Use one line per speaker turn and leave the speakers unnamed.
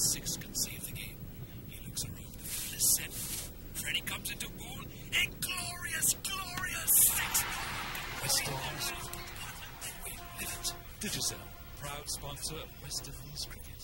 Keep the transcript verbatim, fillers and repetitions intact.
six can save the game. He looks around the field is set. Freddie comes into goal. A glorious, glorious six.
West Indies. Wait, Digicel, proud sponsor of West Indies cricket.